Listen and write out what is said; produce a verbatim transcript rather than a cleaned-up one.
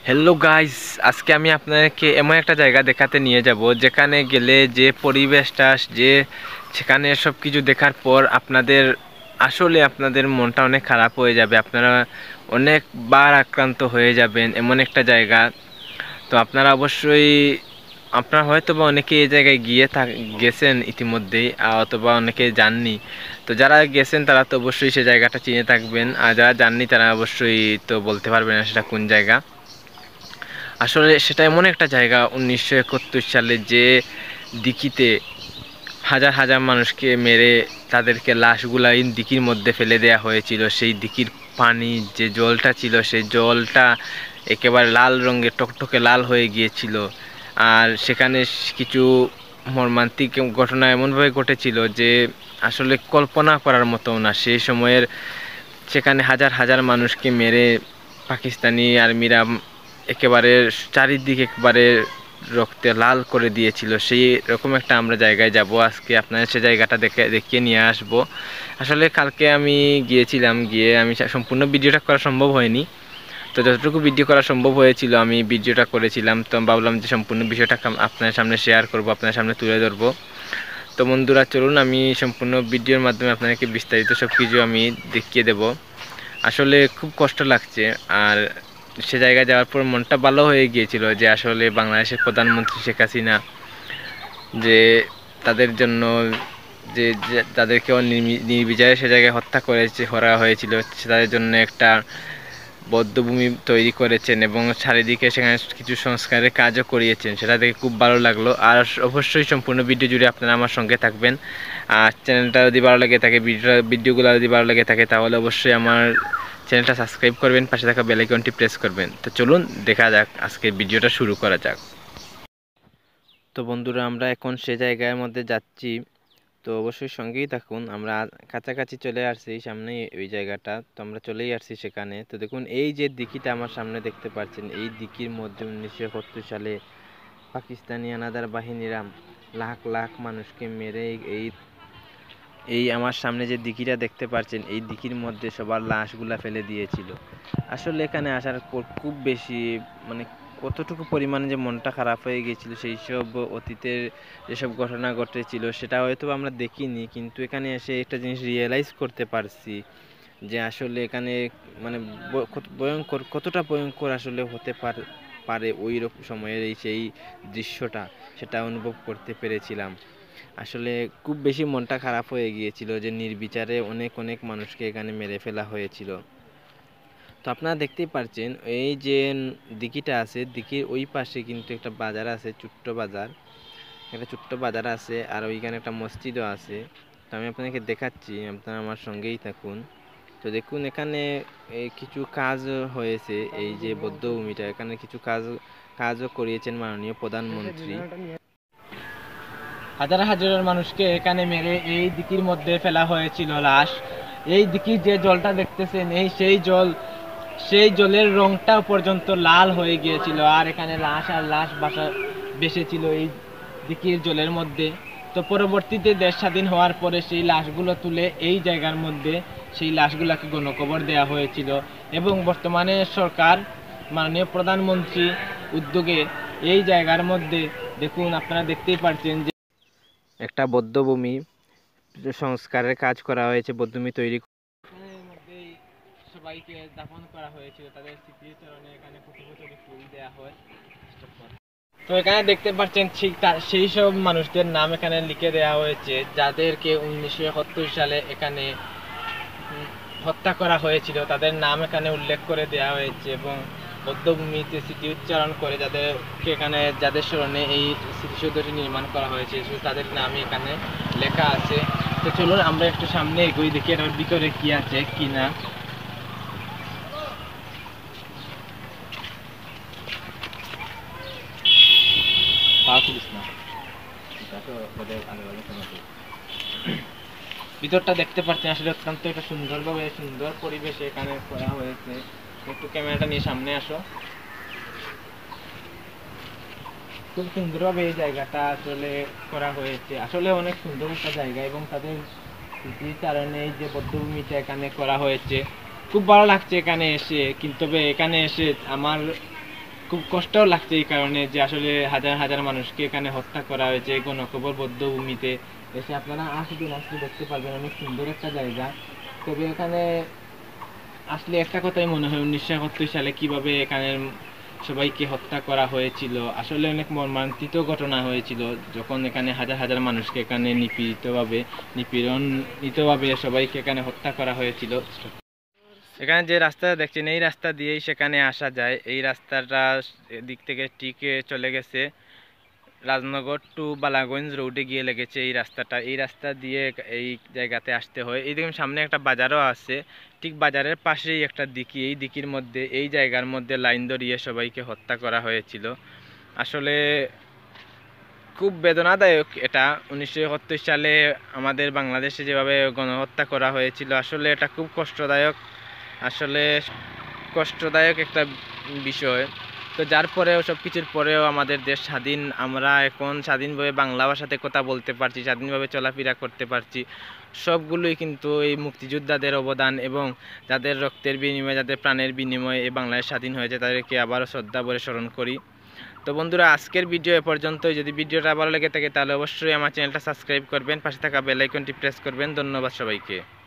Hello guys, আজকে আমি আপনাদেরকে এমন একটা জায়গা দেখাতে নিয়ে যাব যেখানে গেলে যে পরিবেশটা, যে সেখানে সব কিছু দেখার পর আপনাদের আসলে আপনাদের মনটা অনেক খারাপ হয়ে যাবে। আপনারা অনেকবার আক্রান্ত হয়ে যাবেন এমন একটা জায়গা। তো আপনারা অবশ্যই, আপনারা হয়তো বা অনেকে এই জায়গায় গিয়ে থাক গেছেন ইতিমধ্যেই, অথবা অনেকে যাননি। তো যারা গেছেন তারা তো অবশ্যই সে জায়গাটা চিনে থাকবেন, আর যারা যাননি তারা অবশ্যই তো বলতে পারবেন না সেটা কোন জায়গা। আসলে সেটা এমন একটা জায়গা, উনিশশো একাত্তর সালে যে দিঘিতে হাজার হাজার মানুষকে মেরে তাদেরকে লাশগুলা এই দিঘির মধ্যে ফেলে দেওয়া হয়েছিল। সেই দিঘির পানি, যে জলটা ছিল, সেই জলটা একেবারে লাল রঙের, টকটকে লাল হয়ে গিয়েছিল। আর সেখানে কিছু মর্মান্তিক ঘটনা এমনভাবে ঘটেছিল যে আসলে কল্পনা করার মতো না। সেই সময়ের সেখানে হাজার হাজার মানুষকে মেরে পাকিস্তানি আর্মিরা একেবারে চারিদিকে একেবারে রক্তে লাল করে দিয়েছিল। সেই রকম একটা আমরা জায়গায় যাব আজকে, আপনাদের সে জায়গাটা দেখে দেখিয়ে নিয়ে আসব। আসলে কালকে আমি গিয়েছিলাম, গিয়ে আমি সম্পূর্ণ ভিডিওটা করা সম্ভব হয়নি। তো যতটুকু ভিডিও করা সম্ভব হয়েছিল আমি ভিডিওটা করেছিলাম। তো ভাবলাম যে সম্পূর্ণ বিষয়টা আপনাদের সামনে শেয়ার করব, আপনাদের সামনে তুলে ধরবো। তো বন্ধুরা চলুন, আমি সম্পূর্ণ ভিডিওর মাধ্যমে আপনাদেরকে বিস্তারিত সব কিছু আমি দেখিয়ে দেব। আসলে খুব কষ্ট লাগছে, আর সে জায়গায় যাওয়ার পর মনটা ভালো হয়ে গিয়েছিল যে আসলে বাংলাদেশের প্রধানমন্ত্রী শেখ হাসিনা যে তাদের জন্য যে তাদেরকেও নির্বিচারে সে জায়গায় হত্যা করেছে করা হয়েছিল, তাদের জন্য একটা বদ্ধভূমি তৈরি করেছেন এবং চারিদিকে সেখানে কিছু সংস্কারের কাজও করিয়েছেন। সেটা দেখে খুব ভালো লাগলো। আর অবশ্যই সম্পূর্ণ ভিডিও জুড়ে আপনারা আমার সঙ্গে থাকবেন। আর চ্যানেলটা যদি ভালো লাগে থাকে, ভিডিও ভিডিওগুলো যদি ভালো লাগে থাকে, তাহলে অবশ্যই আমার চ্যানেলটা সাবস্ক্রাইব করবেন, পাশে থাকা বেল আইকনটি প্রেস করবেন। তো চলুন দেখা যাক, আজকে ভিডিওটা শুরু করা যাক। তো বন্ধুরা, আমরা এখন সে জায়গার মধ্যে যাচ্ছি, তো অবশ্যই সঙ্গেই থাকুন। আমরা কাছাকাছি চলে আসছি, সামনে ওই জায়গাটা, তো আমরা চলেই আসছি সেখানে। তো দেখুন, এই যে দিঘিটা আমার সামনে দেখতে পাচ্ছেন, এই দিঘির মধ্যে উনিশশো একাত্তর সালে পাকিস্তানি হানাদার বাহিনীরা লাখ লাখ মানুষকে মেরে এই এই আমার সামনে যে দিঘিটা দেখতে পাচ্ছেন, এই দিঘির মধ্যে সবার লাশগুলা ফেলে দিয়েছিল। আসলে এখানে আসার পর খুব বেশি, মানে কতটুকু পরিমাণে যে মনটা খারাপ হয়ে গিয়েছিল, সেই সব অতীতের যেসব ঘটনা ঘটেছিল সেটা হয়তো আমরা দেখিনি, কিন্তু এখানে এসে একটা জিনিস রিয়েলাইজ করতে পারছি যে আসলে এখানে মানে ভয়ঙ্কর, কতটা ভয়ঙ্কর আসলে হতে পারে পারে ওই রকম সময়ের এই সেই দৃশ্যটা, সেটা অনুভব করতে পেরেছিলাম। আসলে খুব বেশি মনটা খারাপ হয়ে গিয়েছিল যে নির্বিচারে অনেক অনেক মানুষকে এখানে মেরে ফেলা হয়েছিল। তো আপনারা দেখতেই পাচ্ছেন, এই যে দিঘিটা আছে, দিঘির ওই পাশে কিন্তু একটা বাজার আছে, ছোট্ট বাজার, একটা ছোট্ট বাজার আছে, আর ওইখানে একটা মসজিদও আছে। তো আমি আপনাকে দেখাচ্ছি, আপনারা আমার সঙ্গেই থাকুন। তো দেখুন, এখানে কিছু কাজ হয়েছে, এই যে বৌদ্ধভূমিটা, এখানে কিছু কাজ কাজও করিয়েছেন মাননীয় প্রধানমন্ত্রী। হাজার হাজার মানুষকে এখানে মেরে এই দিঘির মধ্যে ফেলা হয়েছিল লাশ। এই দিঘির যে জলটা দেখতেছেন, এই সেই জল, সেই জলের রংটা পর্যন্ত লাল হয়ে গিয়েছিল, আর এখানে লাশ আর লাশ বাসা বেসেছিল এই দিঘির জলের মধ্যে। তো পরবর্তীতে দেশ স্বাধীন হওয়ার পরে সেই লাশগুলো তুলে এই জায়গার মধ্যে সেই লাশগুলোকে গণকবর দেওয়া হয়েছিল, এবং বর্তমানে সরকার মাননীয় প্রধানমন্ত্রী উদ্যোগে এই জায়গার মধ্যে দেখুন, আপনারা দেখতেই পাচ্ছেন যে একটা বৌদ্ধভূমি সংস্কারের কাজ করা হয়েছে, বৌদ্ধভূমি তৈরি সবাইকে দাফন করা হয়েছিল, তাদের স্মৃতিচারণে এখানে কোটি কোটি ফুল দেওয়া হয়। তো এখানে দেখতে পাচ্ছেন ঠিক সেই সব মানুষদের নাম এখানে লিখে দেওয়া হয়েছে যাদেরকে উনিশশো একাত্তর সালে এখানে হত্যা করা হয়েছিল, তাদের নাম এখানে উল্লেখ করে দেওয়া হয়েছে, এবং বৌদ্ধভূমিতে স্মৃতি উচ্চারণ করে যাদেরকে এখানে, যাদের স্মরণে এই স্মৃতিসৌধটি নির্মাণ করা হয়েছে, তাদের নাম এখানে লেখা আছে। তো চলুন আমরা একটু সামনে এগোই, দেখি এর ভিতরে কি আছে কি না। ভিতরটা দেখতে পাচ্ছেন, আসলে অত্যন্ত একটা সুন্দরভাবে, সুন্দর পরিবেশে এখানে করা হয়েছে। একটু ক্যামেরাটা নিয়ে সামনে আসো। খুব সুন্দরভাবে এই জায়গাটা আসলে করা হয়েছে, আসলে অনেক সুন্দর একটা জায়গা, এবং তাদের স্মৃতিচারণে এই যে বৌদ্ধভূমিটা এখানে করা হয়েছে, খুব ভালো লাগছে এখানে এসে। কিন্তু এখানে এসে আমার খুব কষ্টও লাগছে এই কারণে যে আসলে হাজার হাজার মানুষকে এখানে হত্যা করা হয়েছে গণকবর বদ্ধভূমিতে এসে আপনারা আসবেন, আসলে দেখতে পারবেন অনেক সুন্দর একটা জায়গা। তবে এখানে আসলে একটা কথাই মনে হয় উনিশশো একাত্তর সালে কিভাবে এখানে সবাইকে হত্যা করা হয়েছিল, আসলে অনেক মর্মান্তিত ঘটনা হয়েছিল যখন এখানে হাজার হাজার মানুষকে এখানে নিপীড়িতভাবে নিপীড়নিতভাবে সবাইকে এখানে হত্যা করা হয়েছিল। এখানে যে রাস্তাটা দেখছেন এই রাস্তা দিয়েই সেখানে আসা যায়। এই রাস্তাটা দিক থেকে ঠিক চলে গেছে রাজনগর টু বালাগঞ্জ রোডে গিয়ে লেগেছে এই রাস্তাটা। এই রাস্তা দিয়ে এই জায়গাতে আসতে হয়। এই দেখুন সামনে একটা বাজারও আছে, ঠিক বাজারের পাশেই একটা দিঘি। এই দিঘির মধ্যে এই জায়গার মধ্যে লাইন ধরিয়ে সবাইকে হত্যা করা হয়েছিল। আসলে খুব বেদনাদায়ক এটা। উনিশশো একাত্তর সালে আমাদের বাংলাদেশে যেভাবে গণহত্যা করা হয়েছিল, আসলে এটা খুব কষ্টদায়ক, আসলে কষ্টদায়ক একটা বিষয়। তো যার পরেও সব কিছুর পরেও আমাদের দেশ স্বাধীন, আমরা এখন স্বাধীনভাবে বাংলা ভাষাতে কথা বলতে পারছি, স্বাধীনভাবে চলাফেরা করতে পারছি। সবগুলোই কিন্তু এই মুক্তিযোদ্ধাদের অবদান এবং যাদের রক্তের বিনিময়ে, যাদের প্রাণের বিনিময়ে এই বাংলাদেশ স্বাধীন হয়েছে, তাদেরকে আবারও শ্রদ্ধা ভরে স্মরণ করি। তো বন্ধুরা, আজকের ভিডিও এ পর্যন্তই। যদি ভিডিওটা ভালো লেগে থাকে তাহলে অবশ্যই আমার চ্যানেলটা সাবস্ক্রাইব করবেন, পাশে থাকা বেল আইকনটি প্রেস করবেন। ধন্যবাদ সবাইকে।